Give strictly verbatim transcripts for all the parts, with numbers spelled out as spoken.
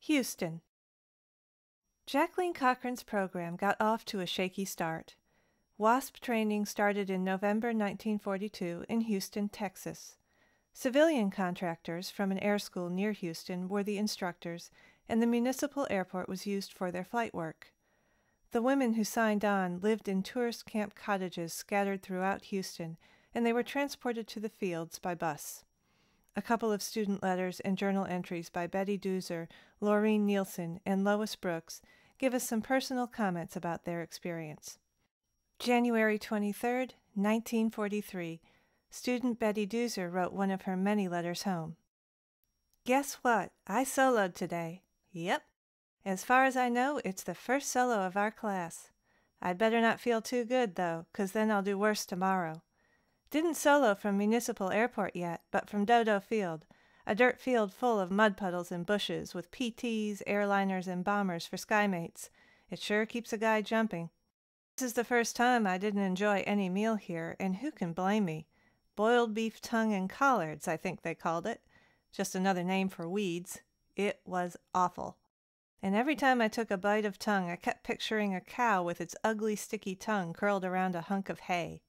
Houston. Jacqueline Cochran's program got off to a shaky start. WASP training started in November nineteen forty-two in Houston, Texas. Civilian contractors from an air school near Houston were the instructors, and the municipal airport was used for their flight work. The women who signed on lived in tourist camp cottages scattered throughout Houston, and they were transported to the fields by bus. A couple of student letters and journal entries by Betty Doozer, Laureen Nielsen, and Lois Brooks give us some personal comments about their experience. January twenty-third, nineteen forty-three. Student Betty Doozer wrote one of her many letters home. Guess what? I soloed today. Yep. As far as I know, it's the first solo of our class. I'd better not feel too good, though, 'cause then I'll do worse tomorrow. Didn't solo from Municipal Airport yet, but from Dodo Field, a dirt field full of mud puddles and bushes, with P Ts, airliners, and bombers for skymates. It sure keeps a guy jumping. This is the first time I didn't enjoy any meal here, and who can blame me? Boiled beef tongue and collards, I think they called it. Just another name for weeds. It was awful. And every time I took a bite of tongue, I kept picturing a cow with its ugly, sticky tongue curled around a hunk of hay.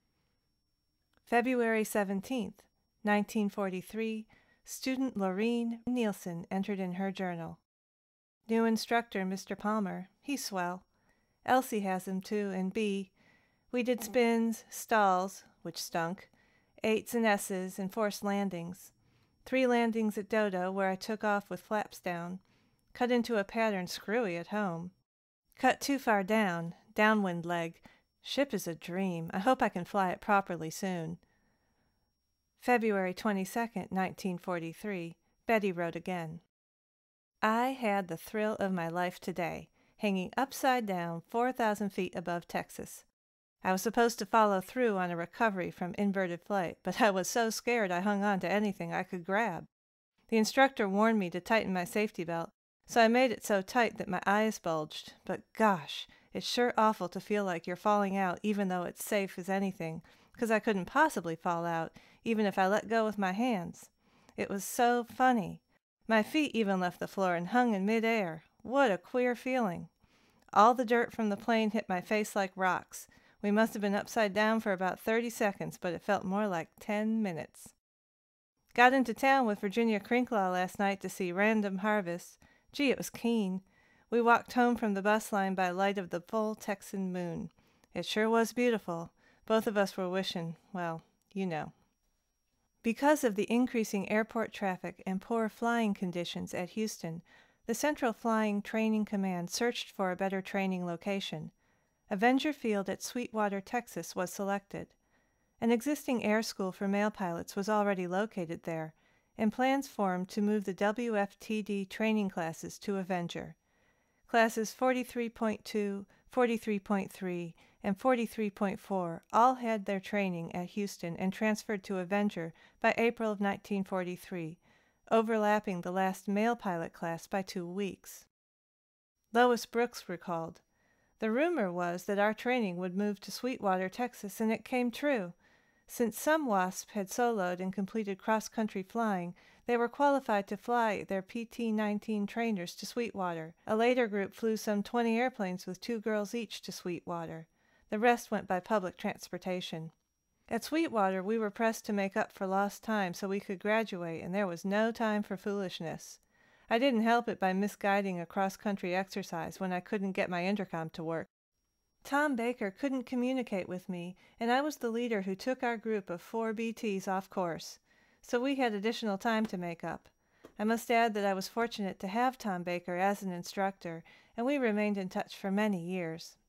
February seventeenth, nineteen forty-three, student Laureen Nielsen entered in her journal. New instructor, Mister Palmer. He's swell. Elsie has him too, and B. We did spins, stalls, which stunk, eights and S's, and forced landings. Three landings at Dodo, where I took off with flaps down. Cut into a pattern screwy at home. Cut too far down, downwind leg. Ship is a dream. I hope I can fly it properly soon. February twenty-second, nineteen forty-three. Betty wrote again. I had the thrill of my life today, hanging upside down four thousand feet above Texas. I was supposed to follow through on a recovery from inverted flight, but I was so scared I hung on to anything I could grab. The instructor warned me to tighten my safety belt, so I made it so tight that my eyes bulged. But gosh, it's sure awful to feel like you're falling out even though it's safe as anything, because I couldn't possibly fall out even if I let go with my hands. It was so funny. My feet even left the floor and hung in midair. What a queer feeling. All the dirt from the plane hit my face like rocks. We must have been upside down for about thirty seconds, but it felt more like ten minutes. Got into town with Virginia Crinklaw last night to see Random Harvest. Gee, it was keen. We walked home from the bus line by light of the full Texan moon. It sure was beautiful. Both of us were wishing, well, you know. Because of the increasing airport traffic and poor flying conditions at Houston, the Central Flying Training Command searched for a better training location. Avenger Field at Sweetwater, Texas was selected. An existing air school for male pilots was already located there, and plans formed to move the W F T D training classes to Avenger. Classes forty-three point two, forty-three point three, and forty-three point four all had their training at Houston and transferred to Avenger by April of nineteen forty-three, overlapping the last male pilot class by two weeks. Lois Brooks recalled, "The rumor was that our training would move to Sweetwater, Texas, and it came true. Since some WASP had soloed and completed cross-country flying, they were qualified to fly their P T nineteen trainers to Sweetwater. A later group flew some twenty airplanes with two girls each to Sweetwater. The rest went by public transportation. At Sweetwater, we were pressed to make up for lost time so we could graduate, and there was no time for foolishness. I didn't help it by misguiding a cross-country exercise when I couldn't get my intercom to work. Tom Baker couldn't communicate with me, and I was the leader who took our group of four B Ts off course, so we had additional time to make up. I must add that I was fortunate to have Tom Baker as an instructor, and we remained in touch for many years.